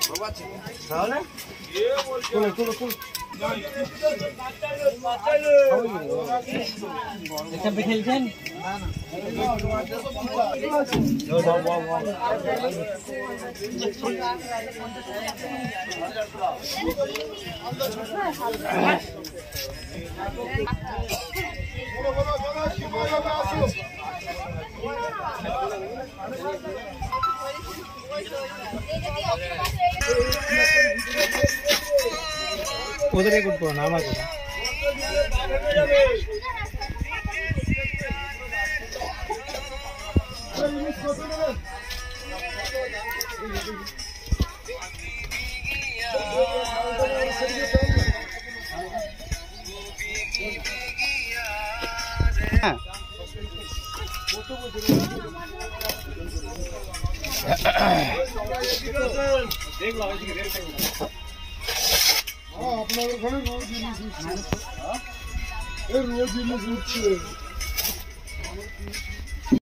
তাহলে খেলছেন ওদেরই করবো না আমার কথা আপনার ওখানে রোজ জিনিস উঠছে রোজ জিনিস উঠছে